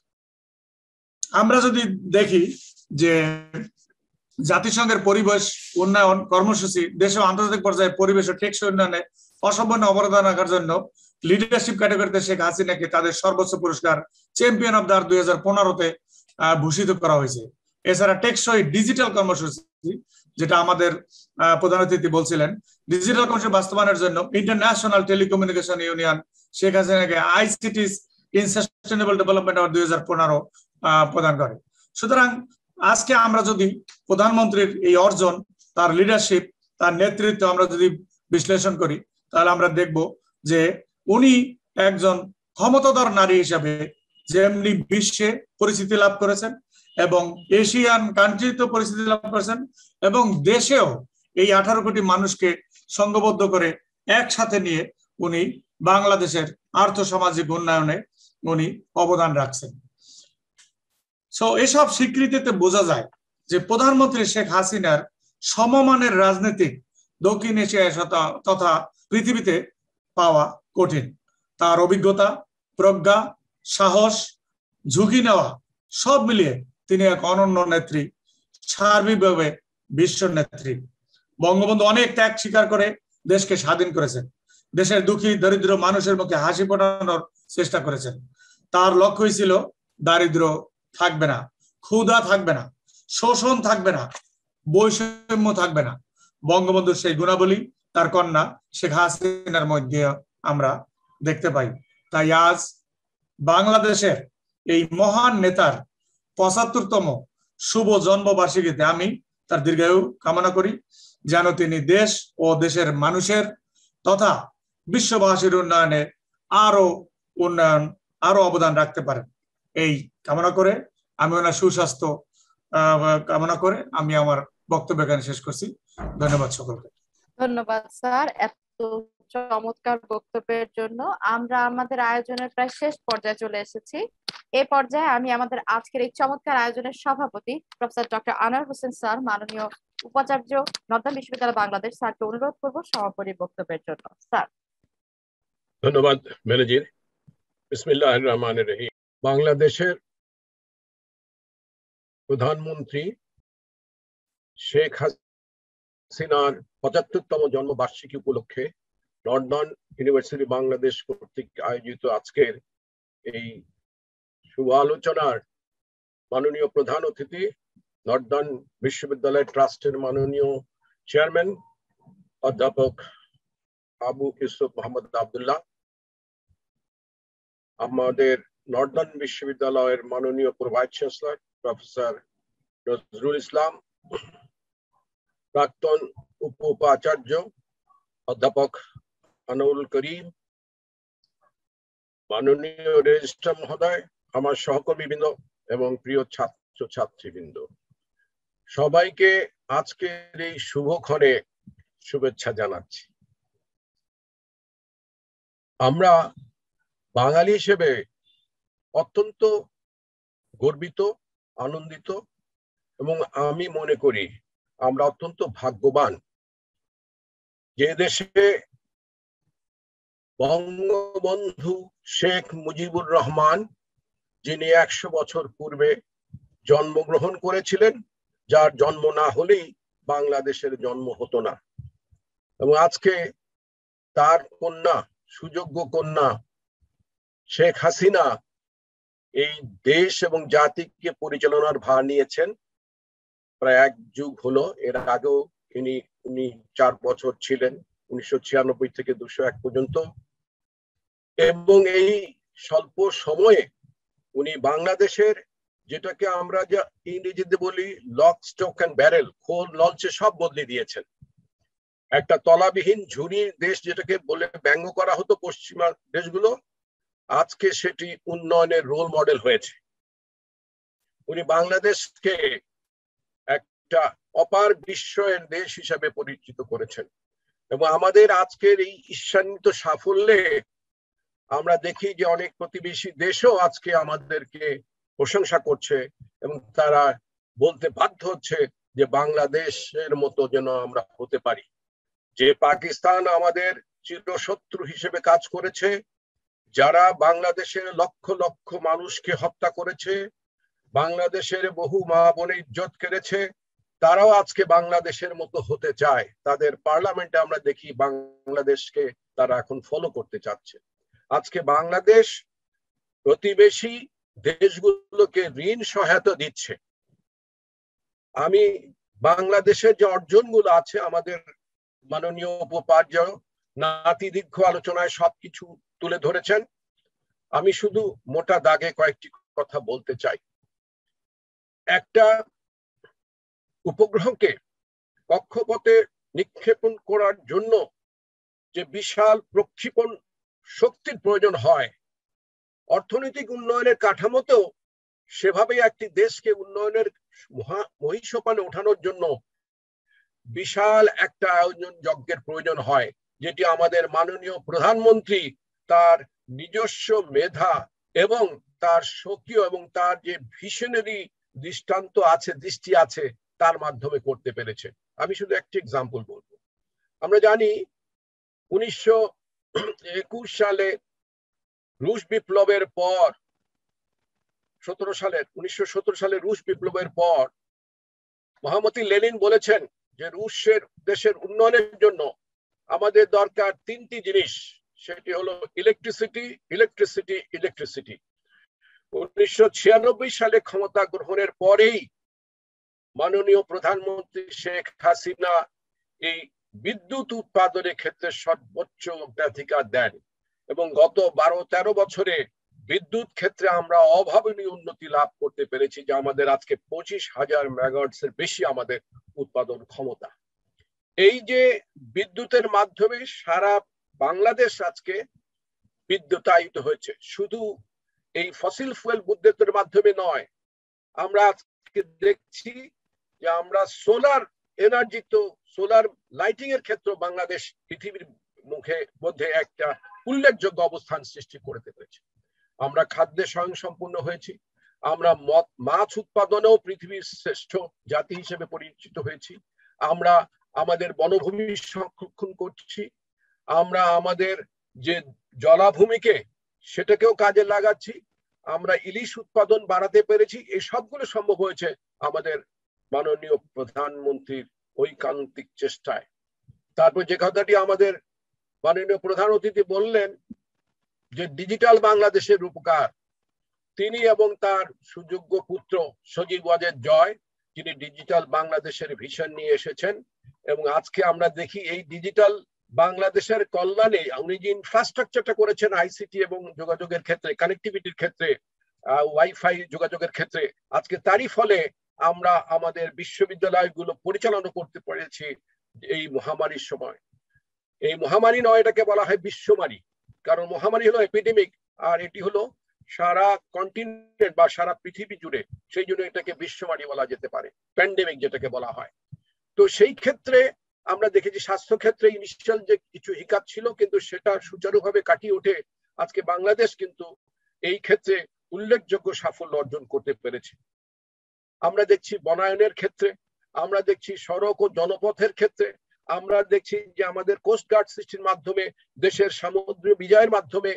আমরা যদি দেখি যে জাতিসংঘের পরিবেশ উন্নয়ন কর্মসূচি দেশে আন্তর্জাতিক পর্যায়ে পরিবেশ ও টেকসই উন্নয়নে অসামান্য অবদান রাখার জন্য লিডারশিপ ক্যাটাগরিতে শেখ হাসিনাকে তাদের সর্বোচ্চ পুরস্কার চ্যাম্পিয়ন অব দ্য আর্থ 2015-তে ভূষিত করা হয়েছে। এছাড়া টেকসই ডিজিটাল কর্মসূচি, যেটা আমাদের প্রধান অতিথি বলছিলেন, ডিজিটাল কর্মসূচি বাস্তবায়নের জন্য ইন্টারন্যাশনাল টেলিকমিউনিকেশন ইউনিয়ন শেখ হাসিনাকে ICT in sustainable development award 2015 প্রদান করে। সুতরাং আজকে আমরা যদি প্রধানমন্ত্রীর এই অর্জন, তার লিডারশিপ, তার নেতৃত্ব আমরা যদি বিশ্লেষণ করি তাহলে আমরা দেখব যে উনি একজন ক্ষমতাধর নারী হিসাবে যেমনি বিশ্বে পরিচিতি লাভ করেছেন এবং এশিয়ান কান্ট্রিতে পরিস্থিতি লাভ করেছেন, এবং দেশেও এই 18 কোটি মানুষকে সংঘবদ্ধ করে একসাথে নিয়ে উনি বাংলাদেশের আর্থসামাজিক উন্নয়নে উনি অবদান রাখছেন। সো এসব স্বীকৃতিতে বোঝা যায় যে প্রধানমন্ত্রী শেখ হাসিনার সমমানের রাজনীতিক দক্ষিণ এশিয়ায় তথা পৃথিবীতে পাওয়া কঠিন। তার অভিজ্ঞতা, প্রজ্ঞা, সাহস, ঝুঁকি নেওয়া সব মিলিয়ে তিনি এক অনন্য নেত্রী, সার্বিকভাবে বিশ্ব নেত্রী। বঙ্গবন্ধু অনেক ত্যাগ স্বীকার করে দেশকে স্বাধীন করেছেন, দেশের দুঃখী দরিদ্র মানুষের মুখে হাসি ফোটানোর চেষ্টা করেছেন। তার লক্ষ্যই ছিল দারিদ্র থাকবে না, ক্ষুধা থাকবে না, শোষণ থাকবে না, বৈষম্য থাকবে না। বঙ্গবন্ধুর সেই গুণাবলী তার কন্যা শেখ হাসিনার মধ্যে আমরা দেখতে পাই। তাই আজ বাংলাদেশের এই মহান নেতার ৭৫তম শুভ জন্মবার্ষিকীতে আমি তার দীর্ঘায়ু কামনা করি, যেন তিনি দেশ ও দেশের মানুষের তথা বিশ্ববাসীর উন্নয়নে আরো অবদান রাখতে পারেন। এই কামনা করে আমি ওনার সুস্বাস্থ্য কামনা করে আমি আমার বক্তব্য এখানে শেষ করছি। ধন্যবাদ সকলকে। ধন্যবাদ স্যার এত চমৎকার বক্তব্যের জন্য। আমরা আমাদের আয়োজনের প্রায় শেষ পর্যায়ে চলে এসেছি। এই পর্যায়ে আমি আমাদের আজকের এই চমৎকার আয়োজনের সভাপতি professor doctor Anwar Hossain sir, মাননীয় উপাচার্য নর্দার্ন বিশ্ববিদ্যালয় বাংলাদেশ, স্যারকে অনুরোধ করব সমাপনী বক্তব্যের জন্য। স্যার। ধন্যবাদ ম্যানেজার। বিসমিল্লাহির রহমানির রহিম। বাংলাদেশের প্রধানমন্ত্রী শেখ হাসিনার ৭৫তম জন্মবার্ষিকী উপলক্ষে নর্দার্ন ইউনিভার্সিটি বাংলাদেশ কর্তৃক আয়োজিত আজকের এই শুভ আলোচনার মাননীয় প্রধান অতিথি, নর্দার্ন বিশ্ববিদ্যালয় ট্রাস্টের মাননীয় চেয়ারম্যান অধ্যাপক আবু ইউসুফ মোহাম্মদ আব্দুল্লাহ, আমাদের নর্দার্ন বিশ্ববিদ্যালয়ের মাননীয় vice chancellor professor Nazrul Islam, প্রাক্তন উপাচার্য অধ্যাপক আনোয়ারুল করিম, মাননীয় রেজিস্ট্রার মহোদয়, আমার সহকর্মীবৃন্দ এবং প্রিয় ছাত্র ছাত্রীবৃন্দ, সবাইকে আজকের এই শুভক্ষণে শুভেচ্ছা জানাচ্ছি। আমরা বাঙালি হিসেবে অত্যন্ত গর্বিত, আনন্দিত এবং আমি মনে করি আমরা অত্যন্ত ভাগ্যবান যে দেশে বঙ্গবন্ধু শেখ মুজিবুর রহমান, যিনি ১০০ বছর পূর্বে জন্মগ্রহণ করেছিলেন, যার জন্ম না হলেই বাংলাদেশের জন্ম হতো না, এবং আজকে তার কন্যা, সুযোগ্য কন্যা শেখ হাসিনা এই দেশ এবং জাতিকে পরিচালনার ভার নিয়েছেন প্রায় ১ যুগ হলো। এর আগেও উনি ৪ বছর ছিলেন, ১৯৯৬ থেকে ২০০১ পর্যন্ত, এবং এই স্বল্প সময়ে উনি বাংলাদেশের, যেটাকে আমরা যা ইংরেজিতে বলি লক স্টক অ্যান্ড ব্যারেল, খোল লঞ্চে সব বদলে দিয়েছেন। একটা তলাবিহীন ঝুড়ির দেশ যেটাকে বলে ব্যঙ্গ করা হতো পশ্চিমা দেশগুলো, আজকে সেটি উন্নয়নের রোল মডেল হয়েছে। উনি বাংলাদেশকে একটা অপার বিস্ময়ের দেশ হিসাবে পরিচিত করেছেন, এবং আমাদের আজকের এই ঈর্ষান্বিত সাফল্যে আমরা দেখি যে অনেক প্রতিবেশী দেশও আজকে আমাদেরকে প্রশংসা করছে এবং তারা বলতে বাধ্য হচ্ছে যে বাংলাদেশের মতো যেন আমরা হতে পারি। যে পাকিস্তান আমাদের চিরশত্রু হিসেবে কাজ করেছে, যারা বাংলাদেশের লক্ষ লক্ষ মানুষকে হত্যা করেছে, বাংলাদেশের বহু মা বোনের ইজ্জত কেড়েছে, তারাও আজকে বাংলাদেশের মতো হতে চায়। তাদের পার্লামেন্টে আমরা দেখি বাংলাদেশকে তারা এখন ফলো করতে চাচ্ছে। আজকে বাংলাদেশ প্রতিবেশী দেশগুলোকে ঋণ সহায়তা দিচ্ছে। আমি বাংলাদেশের যে অর্জনগুলো আছে, আমাদের মাননীয় উপাচার্য নাতি দীর্ঘ আলোচনায় সবকিছু তুলে ধরেছেন, আমি শুধু মোটা দাগে কয়েকটি কথা বলতে চাই। একটা উপগ্রহকে কক্ষপথে নিক্ষেপণ করার জন্য যে বিশাল প্রক্ষেপণ শক্তির প্রয়োজন হয়, অর্থনৈতিক উন্নয়নের কাঠামোতেও সেভাবেই একটি দেশকে উন্নয়নের মহিষোপানে ওঠানোর জন্য বিশাল একটা আয়োজন যজ্ঞের প্রয়োজন হয়, যেটি আমাদের মাননীয় প্রধানমন্ত্রী তার নিজস্ব মেধা এবং তার স্বকীয় এবং তার যে ভিশনারি দৃষ্টি আছে তার মাধ্যমে করতে পেরেছে। আমি শুধু একটি এক্সাম্পল বলবো। আমরা জানি 1921 সালে রুশ বিপ্লবের পর 1917 সালে রুশ বিপ্লবের পর মহামতি লেনিন বলেছেন যে দেশের উন্নয়নের জন্য আমাদের দরকার তিনটি জিনিস, সেটি হলো ইলেকট্রিসিটি, ইলেকট্রিসিটি, ইলেকট্রিসিটি। 1996 সালে ক্ষমতা গ্রহণের পরেই মাননীয় প্রধানমন্ত্রী শেখ হাসিনা এই বিদ্যুৎ উৎপাদনের ক্ষেত্রে সর্বোচ্চ অগ্রাধিকার দেন এবং গত 12-13 বছরে বিদ্যুৎ ক্ষেত্রে আমরা অভাবনীয় উন্নতি লাভ করতে পেরেছি, যা আমাদের আজকে 25,000 মেগাওয়াটসের বেশি আমাদের উৎপাদন ক্ষমতা। এই যে বিদ্যুতের মাধ্যমে সারা বাংলাদেশ আজকে বিদ্যুতায়িত হয়েছে, শুধু এই ফসিল ফুয়েল বিদ্যুতের মাধ্যমে নয়, আমরা আজকে দেখছি যে আমরা সোলার এনার্জি, তো সোলার লাইটিং এর ক্ষেত্রে বাংলাদেশ পৃথিবীর মধ্যে একটা উল্লেখযোগ্য অবস্থান সৃষ্টি করতে পেরেছে। আমরা খাদ্যে স্বয়ংসম্পূর্ণ হয়েছি, আমরা মাছ উৎপাদনেও পৃথিবীর শ্রেষ্ঠ জাতি হিসেবে পরিচিত হয়েছি, আমরা আমাদের বনভূমি সংরক্ষণ করছি, আমরা আমাদের যে জলাভূমিকে সেটাকেও কাজে লাগাচ্ছি, আমরা ইলিশ উৎপাদন বাড়াতে পেরেছি। এই সবগুলো সম্ভব হয়েছে আমাদের মাননীয় প্রধানমন্ত্রীর ঐকান্তিক চেষ্টায়। তারপর যে কথাটি আমাদের মাননীয় প্রধান অতিথি বললেন যে ডিজিটাল বাংলাদেশের রূপকার, তিনি এবং তার সুযোগ্য পুত্র সজীব ওয়াজেদ জয়, যিনি ডিজিটাল বাংলাদেশের ভিশন নিয়ে এসেছেন। এবং আজকে আমরা দেখি এই ডিজিটাল বাংলাদেশের কল্যাণে উনি যে ইনফ্রাস্ট্রাকচারটা করেছেন আইসিটি এবং যোগাযোগের ক্ষেত্রে, কানেক্টিভিটির ক্ষেত্রে, ওয়াইফাই যোগাযোগের ক্ষেত্রে, আজকে তারই ফলে আমরা আমাদের বিশ্ববিদ্যালয়গুলো পরিচালনা করতে পেরেছি এই মহামারীর সময়। এই মহামারী নয়, এটাকে বলা হয় বিশ্বমারী, কারণ মহামারী হলো এপিডেমিক আর এটি হলো সারা কন্টিনেন্ট বা সারা পৃথিবী জুড়ে, সেই জন্য এটাকে বিশ্বমারী বলা যেতে পারে, প্যান্ডেমিক যেটাকে বলা হয়। তো সেই ক্ষেত্রে আমরা দেখেছি স্বাস্থ্য ক্ষেত্রে ইনিশিয়াল যে কিছু হিকাপ ছিল, কিন্তু সেটা সুচারুভাবে কাটিয়ে উঠে আজকে বাংলাদেশ কিন্তু এই ক্ষেত্রে উল্লেখযোগ্য সাফল্য অর্জন করতে পেরেছে। আমরা দেখছি বনায়নের ক্ষেত্রে, আমরা দেখছি সড়ক ও জনপথের ক্ষেত্রে, আমরা দেখছি যে আমাদের কোস্ট গার্ড সৃষ্টির মাধ্যমে, দেশের সামুদ্রিক বিজয়ের মাধ্যমে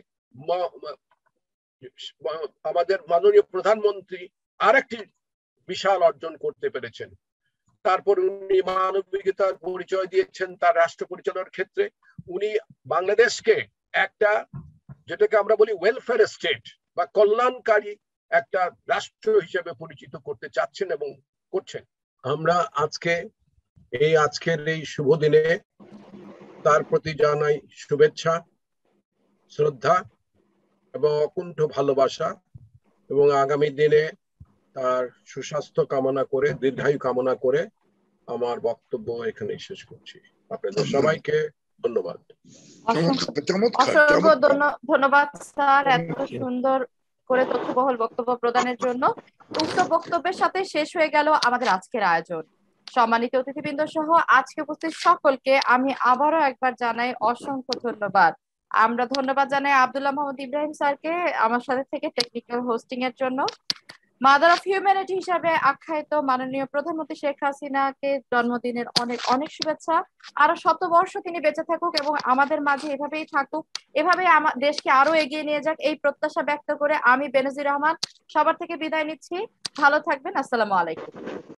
আমাদের মাননীয় প্রধানমন্ত্রী আরেকটি বিশাল অর্জন করতে পেরেছেন। তারপর উনি মানবিকতার পরিচয় দিয়েছেন তার রাষ্ট্র পরিচালনার ক্ষেত্রে। উনি বাংলাদেশকে একটা, যেটাকে আমরা বলি ওয়েলফেয়ার স্টেট বা কল্যাণকারী একটা রাষ্ট্র হিসেবে পরিচিত করতে চাচ্ছেন এবং করছেন। আমরা আজকের এই শুভ দিনে তার প্রতি জানাই শুভেচ্ছা, শ্রদ্ধা এবং অকুণ্ঠ ভালোবাসা, এবং আগামী দিনে তার সুস্বাস্থ্য কামনা করে, দীর্ঘায়ু কামনা করে আমার বক্তব্য এখানে শেষ করছি। আপনাদের সবাইকে ধন্যবাদ। অসংখ্য ধন্যবাদ স্যার এত সুন্দর করে তথ্যবহুল বক্তব্য প্রদানের জন্য। উক্ত বক্তব্যের সাথে শেষ হয়ে গেল আমাদের আজকের আয়োজন। সম্মানিত অতিথিবৃন্দ সহ আজকে উপস্থিত সকলকে আমি আবারও একবার জানাই অসংখ্য ধন্যবাদ। আমরা ধন্যবাদ জানাই আব্দুল্লাহ মোহাম্মদ ইব্রাহিম স্যারকে আমার সাথে থেকে টেকনিক্যাল হোস্টিং এর জন্য। মাদার অফ হিউম্যানিটি হিসাবে আখ্যায়িত মাননীয় প্রধানমন্ত্রী শেখ হাসিনাকে জন্মদিনের অনেক অনেক শুভেচ্ছা। আরো 100 বর্ষ তিনি বেঁচে থাকুক এবং আমাদের মাঝে এভাবেই থাকুক, এভাবেই দেশকে আরো এগিয়ে নিয়ে যাক, এই প্রত্যাশা ব্যক্ত করে আমি বেনজির রহমান সবার থেকে বিদায় নিচ্ছি। ভালো থাকবেন। আসসালামু আলাইকুম।